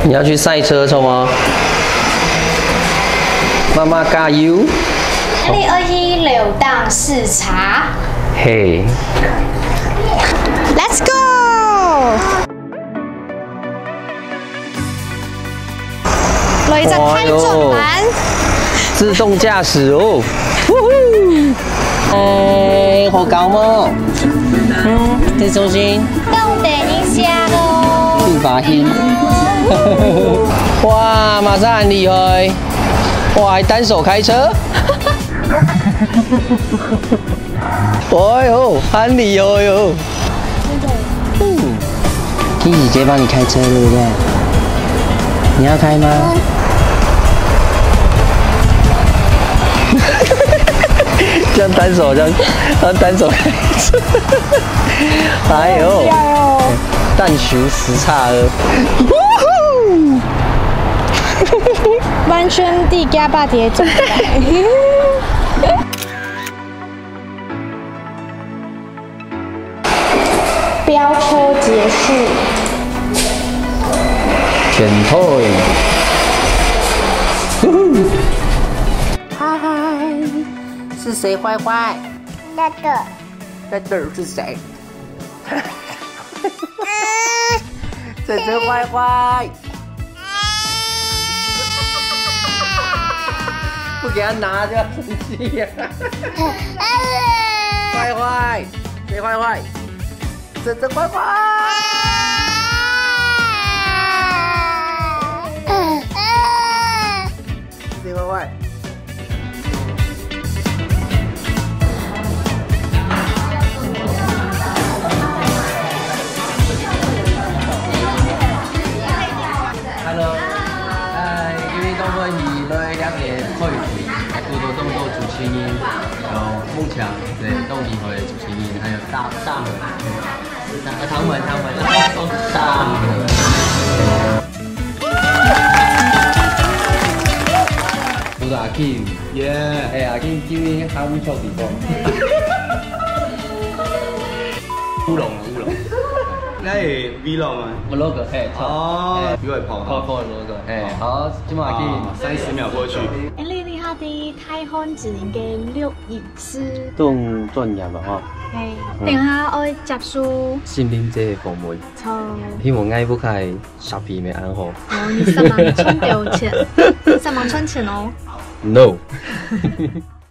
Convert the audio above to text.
你要去赛车冲吗？妈妈加油！ 你要去流荡视察。 嘿 ，Let's go！ 來隻太重難， 自動駕駛哦！好高嗎？再重新。 動等一下咯。 去拔音。哇，馬上很厲害！哇，還單手開車。哎呦，很厲害喲！弟弟姐姐幫你開車，對不對？你要開嗎？這樣單手，這樣單手開車。哎呦，但求時差了。 完全地加把碟走起來。飆車結束。 全退。 嗨，是誰壞壞？ 那個。 在這兒是誰？這是壞壞。不給他拿就要生氣呀！壞壞，誰壞壞？這壞壞。誰壞壞？Hello， 因為都會以來2年開始，多多動作主持人，有夢強對動力會主持人，還有大門，湯門，大門。我阿 Kim， 耶！哎，阿 Kim 今日喊唔錯地方。烏龍。你係 Vlog 嗎？我 logo 係。哦，比我胖。胖 logo。誒，好，今日阿 Kim 30秒過去。 你下啲太空指令嘅錄影師。 動專業嘛嗬。 係，定下我集數。 心靈者嘅服務。 錯。 希望愛不開Shopee嘅暗號。 哦，你3萬存掉錢，3萬存錢哦。 No